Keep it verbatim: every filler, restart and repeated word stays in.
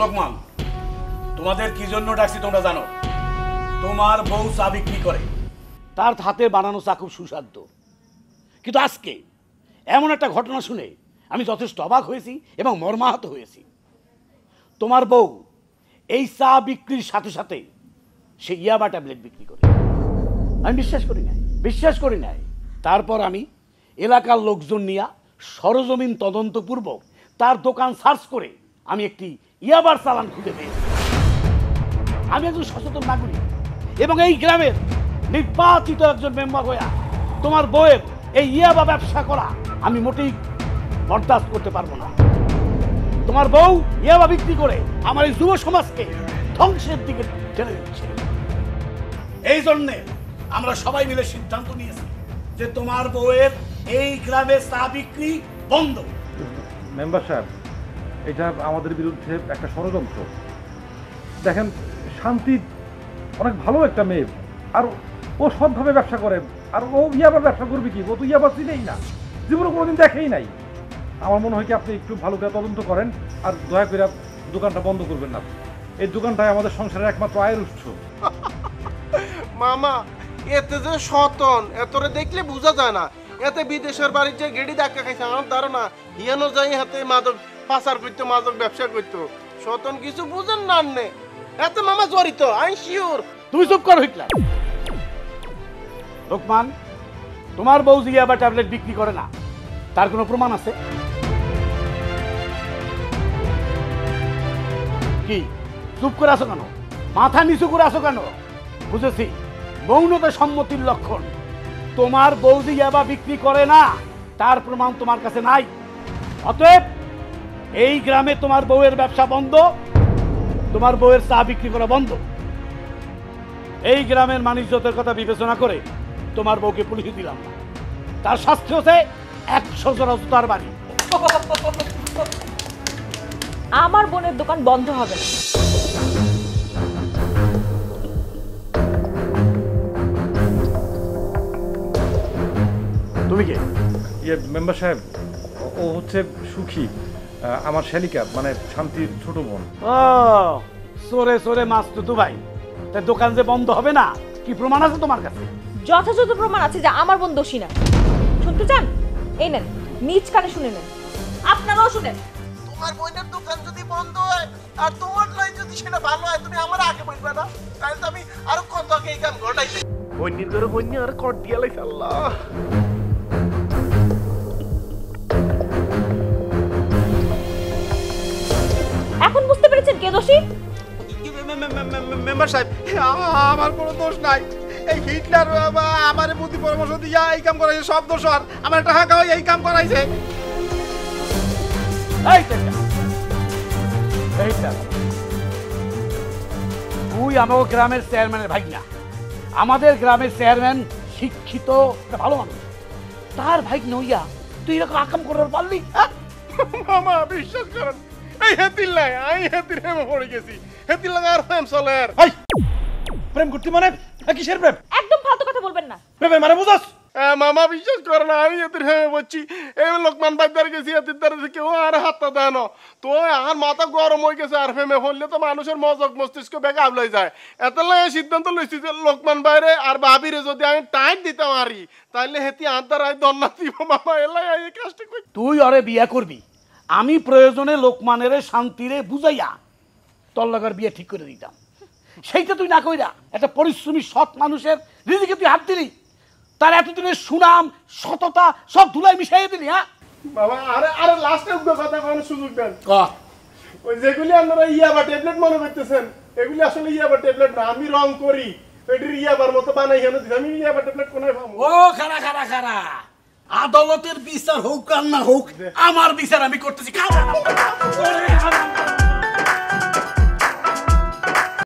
লোকমান, তোমাদের কি জন্য ডাকছি তোমরা জানো? তোমার বউ চা বিক্রি করে, তার হাতে বানানো চা খুব সুস্বাদু। কিন্তু আজকে এমন একটা ঘটনা শুনে আমি যথেষ্ট অবাক হয়েছি এবং মর্মাহত হয়েছি। তোমার বউ এই চা বিক্রির সাথে সাথে সে ইয়াবা ট্যাবলেট বিক্রি করে। আমি বিশ্বাস করি নাই বিশ্বাস করি নাই তারপর আমি এলাকার লোকজন নিয়ে সরজমিন তদন্তপূর্বক তার দোকান সার্চ করে আমি একটি ইয়াবার চালান খুঁজে পেয়েছি। আমি একজন সচেতন নাগরিক এবং এই গ্রামের নির্বাচিত একজন মেম্বার হইয়া তোমার বউয়ের এই ইয়াবা ব্যবসা করা আমি মোটেই বরদাস্ত করতে পারবো না। তোমার বউ ইয়াবা বিক্রি করে আমার এই যুব সমাজকে ধ্বংসের দিকে ঠেলে দিচ্ছে। এই জন্যে আমরা সবাই মিলে সিদ্ধান্ত নিয়েছি যে তোমার বউয়ের এই গ্রামে চা বিক্রি বন্ধ। মেম্বার সাহেব, এটা আমাদের বিরুদ্ধে একটা ষড়যন্ত্র। দেখেন, শান্তি অনেক ভালো একটা মেয়ে, আর ও সৎভাবে ব্যবসা করে। আর ও ইয়াবার ব্যবসা করবে কি? ও তো ইয়াবার চিনেই না, জীবনে কোনোদিন দেখেই নাই। আমার মনে হয় কি আপনি একটু ভালো করে তদন্ত করেন আর দয়া করে দোকানটা বন্ধ করবেন না। এই দোকানটাই আমাদের সংসারের একমাত্র আয়ের উৎস। মামা, এতে যে সতন এতরে দেখলে বোঝা যায় না। এতে বিদেশের বাড়ির যে গেড়ি ধাক্কা খাইছে আমার ধারণা হিয়ানো যাই হাতে মাদক পাচার করতো, মাদক ব্যবসা করতো। সতন কিছু বুঝেন না নে, এতে মামা জড়িত, আই শিওর। তুমি চুপ করো হিটলার। লোকমান, তোমার বউ যে ইয়াবা ট্যাবলেট বিক্রি করে না তার কোনো প্রমাণ আছে কি? চুপ করে আসো কেন? মাথা নিচু করে আসো কেন? বুঝেছি, মৌনতা সম্মতির লক্ষণ। তোমার বউ যে ইয়াবা বিক্রি করে না তার প্রমাণ তোমার কাছে নাই। অতএব এই গ্রামে তোমার বউয়ের ব্যবসা বন্ধ, তোমার বউয়ের চা বিক্রি করা বন্ধ। এই গ্রামের মানিজ্যতের কথা বিবেচনা করে তোমার বউকে পুলিশে দিলাম না। তার শাস্তি হচ্ছে একশো জোড়া জুতার বাড়ি। আমার বোনের দোকান বন্ধ হবে না। তুমি কে? ইয়ে মেম্বার সাহেব, ও হচ্ছে সুখী, আমার শালিকা, মানে শান্তির ছোট বোন। ও সোরে সোরে মাছ তো ভাই, তাই দোকান যে বন্ধ হবে না কি প্রমাণ আছে তোমার কাছে? যথাযথ প্রমাণ আছে যে আমার বোন দোষী না। শুনতে চান? এই নেন, নিজ কানে শুনে নেন। আপনারাও শুনেন। তোমার বোনের দোকান যদি বন্ধ হয় আর তোমার লাই যদি সেটা ভালো হয়, তুমি আমার আগে বলবে না? তাহলে তো আমি আরো কত আগে এই কাম ঘটাইতে। বন্যির করে বন্যি আর কট দিয়া লাইছে। আল্লাহ, এখন বুঝতে পেরেছেন কে দোষী? মেম্বার সাহেব, আমার কোনো দোষ নাই। এই হিটলার আমার বুদ্ধি পরামর্শ দিয়া এই কাম করাইছে, সব দোষ আর আমার টাকা খাওয়াই এই কাম করাইছে। এই তেজা, এই তেজা, তুই আমার গ্রামের চেয়ারম্যানের ভাই না। আমাদের গ্রামের চেয়ারম্যান শিক্ষিত একটা ভালো মানুষ, তার ভাই নইয়া তুই এরকম আকাম করার পারলি? মামা বিশ্বাস করেন, এই হেতির লাই আমি হেতির প্রেমে পড়ে গেছি। হেতির লাগা আর প্রেম চলে আর। এই প্রেম করতে মানে কিসের প্রেম? একদম ফালতু কথা বলবেন না। প্রেমের মানে বুঝাস? মামা বিশ্বাস করে না, আমি হেতির প্রেমে পড়ছি। এই লোকমান বাজারে গেছি, হেতির দ্বারা কেউ আর হাতটা দেয় না। তো আর মাথা গরম হয়ে গেছে, আর প্রেমে পড়লে তো মানুষের মজক মস্তিষ্ক বেগে আবলাই যায়। এত লাগে সিদ্ধান্ত লইছি যে লোকমান বাইরে আর ভাবিরে যদি আমি টাইট দিতে পারি তাহলে হেতি আন্তার আয় দন্না দিব। মামা এলাই এই কাজটা কই। তুই ওরে বিয়া করবি, আমি প্রয়োজনে লোকমানের শান্তিরে বুঝাইয়া তোর লাগার বিয়ে ঠিক করে দিতাম। সেইটা তুই না কইরা একটা পরিশ্রমী সৎ মানুষের রিজিকে তুই হাত দিলি, তার এতদিনের সুনাম সততা সব ধুলাই মিশাইয়ে দিলি। হ্যাঁ বাবা, আরে আরে লাস্টে উগ্র কথা করার সুযোগ দেন। ক ওই যেগুলি আপনারা ইয়াবা ট্যাবলেট মনে করতেছেন, এগুলি আসলে ইয়াবা ট্যাবলেট না, আমি রং করি। এটির ইয়াবার মতো বানাই কেন দিছি, আমি ইয়াবা ট্যাবলেট কোনায় পাবো? ও খারা খারা খারা, আদালতের বিচার হোক আর না হোক, আমার বিচার আমি করতেছি।